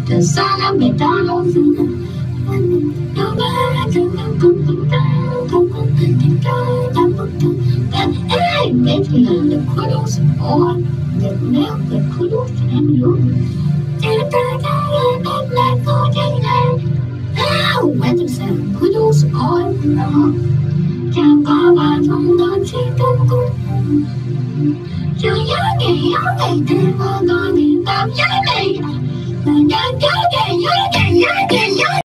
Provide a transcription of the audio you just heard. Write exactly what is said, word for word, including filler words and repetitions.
The sun of McDonald's. Hey, baby, the kudos on the milk, the kudos and you. Now, when you say kudos on the chẳng có bà trong đó chỉ tôi cũng chưa nhớ ngày nhớ ngày thêm mà tôi thì tạm nhớ ngày mà nhớ nhớ ngày nhớ ngày nhớ ngày nhớ